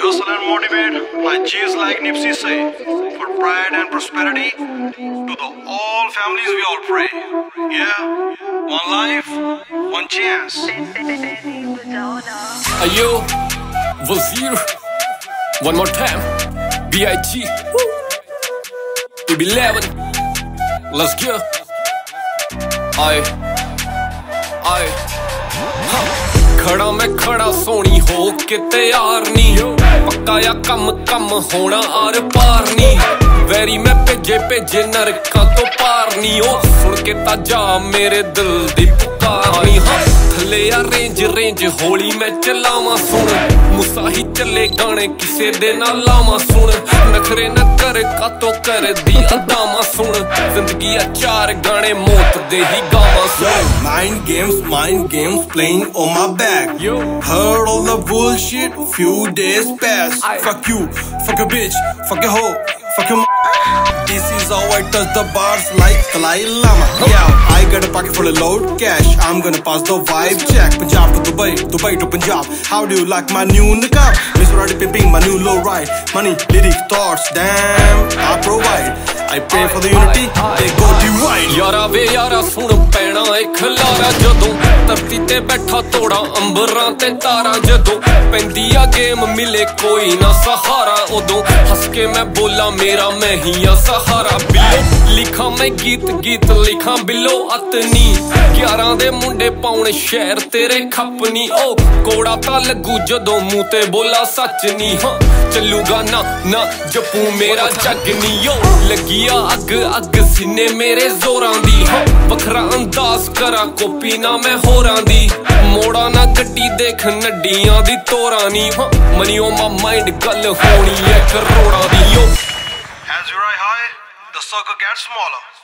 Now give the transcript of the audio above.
hustle and motivate like G's like Nipsey say. For pride and prosperity, to the all families we all pray. Yeah, one life, one chance. Ayo, Wazir, one more time. B.I.G. B11, let's go. खड़ा मैं खड़ा सोनी हो के तैयार नी पक्का या कम होना are par knee vary मैं भेजे नरका तो पार नी ओ सुन के ताजा मेरे दिल दी पुकार हाँ थले या रेंज होली मैं चलावा सुन मुसाही चले गाने किसे दे ना लावा सुन नखरे न कर का तो कर दी अदामा सुन जिंदगी चार गाने मौत दे ही गावा सुन Mind games playing on my back. Heard all the bullshit few days past. Fuck you, fuck your bitch, fuck your hoe, fuck your This is how I touch the bars like Dalai Lama. Yeah, I got a pocket full of load cash. I'm gonna pass the vibe check. Punjab to Dubai, Dubai to Punjab. How do you like my new niqab? Miss already pimping my new low ride. Money, lyric, thoughts, damn, I provide. I pray for the unity, they go divide. यारा वे यारा सुन पैना एक Lara जदों धरती ते बैठा तोड़ा अंबरां ते तारा जदों पैंदी आ गेम मिले कोई ना सहारा उदों हंस के मैं बोला मेरा मैं ही आ सहारा बिलो लिखा मैं गीत लिखा बिलो अतनी 11 दे मुंडे पाउण शहर तेरे खपनी ओ कोड़ा ता लगू जदों मुंह ते बोला सच नी हाँ चलूगा ना जपू मेरा जग नी ओ लगिया अग सीने मेरे जोरां दी हाँ वखरा अंदाज करा कॉपी ना मैं होरां दी मोड़ा ना गड्डी देख नड्डियां दी तोरां नी हाँ मनी ऑन माय माइंड गल होनी है करोड़ां दी yo As you ride high, the circle gets smaller.